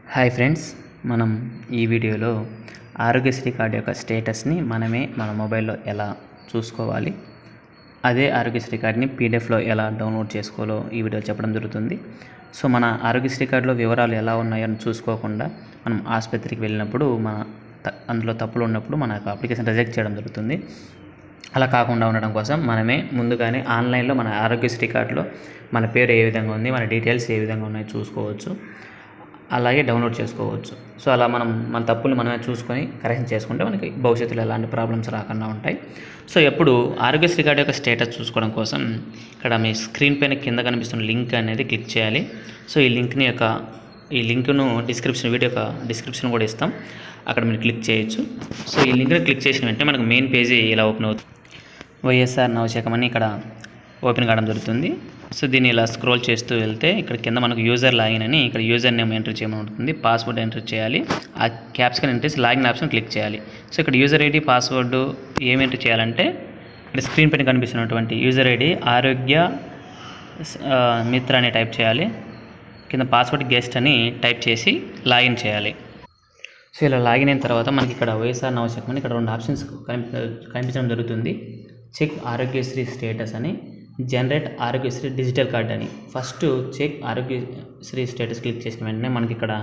Hi friends, మనం ఈ వీడియోలో ఆరోగ్యశ్రీ కార్డు యొక్క స్టేటస్ని మనమే మన మొబైల్లో ఎలా చూసుకోవాలి, అదే ఆరోగ్యశ్రీ కార్డుని పీడిఎఫ్లో ఎలా డౌన్లోడ్ చేసుకోవాలో ఈ వీడియోలో చెప్పడం జరుగుతుంది. సో మన ఆరోగ్యశ్రీ కార్డులో వివరాలు ఎలా ఉన్నాయని చూసుకోకుండా మనం ఆసుపత్రికి వెళ్ళినప్పుడు అందులో తప్పులు ఉన్నప్పుడు మన అప్లికేషన్ రిజెక్ట్ చేయడం జరుగుతుంది. అలా కాకుండా ఉండడం కోసం మనమే ముందుగానే ఆన్లైన్లో మన ఆరోగ్యశ్రీ కార్డులో మన పేరు ఏ విధంగా ఉంది, మన డీటెయిల్స్ ఏ విధంగా ఉన్నాయో చూసుకోవచ్చు, అలాగే డౌన్లోడ్ చేసుకోవచ్చు. సో అలా మన తప్పులు మనమే చూసుకొని కరెక్షన్ చేసుకుంటే మనకి భవిష్యత్తులో ఎలాంటి ప్రాబ్లమ్స్ రాకుండా ఉంటాయి. సో ఎప్పుడు ఆరోగ్యశ్రీ కార్డు యొక్క స్టేటస్ చూసుకోవడం కోసం ఇక్కడ మీ స్క్రీన్ పైన కింద కనిపిస్తున్న లింక్ అనేది క్లిక్ చేయాలి. సో ఈ లింక్ను వీడియో యొక్క డిస్క్రిప్షన్ కూడా ఇస్తాం, అక్కడ మీరు క్లిక్ చేయొచ్చు. సో ఈ లింక్ని క్లిక్ చేసిన వెంటనే మనకు మెయిన్ పేజీ ఇలా ఓపెన్ అవుతుంది. వైఎస్ఆర్ నవశకం అని ఇక్కడ ఓపెన్ కావడం జరుగుతుంది. సో దీన్ని ఇలా స్క్రోల్ చేస్తూ వెళ్తే ఇక్కడ కింద మనకు యూజర్ లాగిన్ అని ఇక్కడ యూజర్ నేమ్ ఎంటర్ చేయమని ఉంటుంది, పాస్వర్డ్ ఎంటర్ చేయాలి. ఆ క్యాప్స్ని ఎంటర్ చేసి లాగిన్ ఆప్షన్ క్లిక్ చేయాలి. సో ఇక్కడ యూజర్ ఐడి పాస్వర్డ్ ఏం ఎంటర్ చేయాలంటే ఇక్కడ స్క్రీన్ పైన కనిపిస్తున్నటువంటి యూజర్ ఐడి ఆరోగ్య మిత్ర అని టైప్ చేయాలి. కింద పాస్వర్డ్ గెస్ట్ అని టైప్ చేసి లాగిన్ చేయాలి. సో ఇలా లాగిన్ అయిన తర్వాత మనకి ఇక్కడ వైఎస్ఆర్ నవశకం అని ఇక్కడ 2 ఆప్షన్స్ కనిపించడం జరుగుతుంది. చెక్ ఆరోగ్యశ్రీ స్టేటస్ అని, జనరేట్ ఆరోగ్యశ్రీ డిజిటల్ కార్డ్ అని. First check Aarogyasri status click చేసిన వెంటనే మనకి ఇక్కడ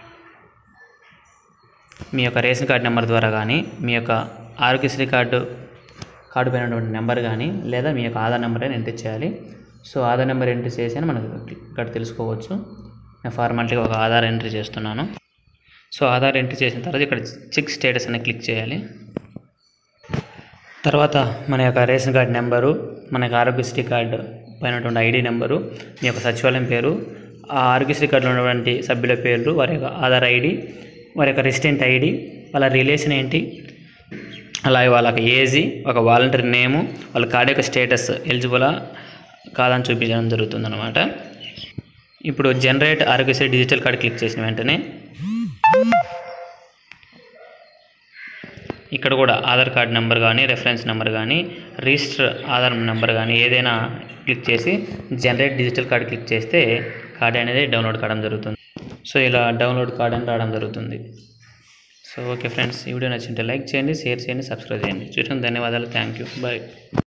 మీ యొక్క రేషన్ కార్డ్ నెంబర్ ద్వారా కానీ, మీ యొక్క ఆరోగ్యశ్రీ కార్డు పైన ఉన్నటువంటి నెంబర్ కానీ, లేదా మీ యొక్క ఆధార్ నెంబర్ అని ఎంటర్ చేయాలి. సో ఆధార్ నెంబర్ ఎంటర్ చేసి మనకు ఇక్కడ తెలుసుకోవచ్చు. నేను ఫార్మాలిటీగా ఒక ఆధార్ ఎంట్రీ చేస్తున్నాను. సో ఆధార్ ఎంట్రీ చేసిన తర్వాత ఇక్కడ చెక్ స్టేటస్ అని క్లిక్ చేయాలి. తర్వాత మన యొక్క రేషన్ కార్డ్ నెంబరు, మన యొక్క ఆరోగ్యశ్రీ కార్డు పైన ఉన్నటువంటి ఐడి నెంబరు, మీ యొక్క సచివాలయం పేరు, ఆ ఆరోగ్యశ్రీ కార్డులో ఉన్నటువంటి సభ్యుల పేర్లు, వారి యొక్క ఆధార్ ఐడి, వారి యొక్క రెసిడెంట్ ఐడి, వాళ్ళ రిలేషన్ ఏంటి, అలాగే వాళ్ళకి ఏజీ, ఒక వాలంటీర్ నేము, వాళ్ళ కార్డు యొక్క స్టేటస్ ఎలిజిబులా కాదని చూపించడం జరుగుతుందన్నమాట. ఇప్పుడు generate Aarogyasri digital card click చేసిన వెంటనే ఇక్కడ కూడా ఆధార్ కార్డ్ నెంబర్ కానీ, రెఫరెన్స్ నెంబర్ కానీ, రిజిస్టర్ ఆధార్ నెంబర్ కానీ ఏదైనా క్లిక్ చేసి జనరేట్ డిజిటల్ కార్డ్ క్లిక్ చేస్తే కార్డ్ అనేది డౌన్లోడ్ కావడం జరుగుతుంది. సో ఇలా డౌన్లోడ్ కార్డ్ అని రావడం జరుగుతుంది. సో ఓకే ఫ్రెండ్స్, ఈ వీడియో నచ్చింటే లైక్ చేయండి, షేర్ చేయండి, సబ్స్క్రైబ్ చేయండి. చూసిన ధన్యవాదాలు. Thank you. బాయ్.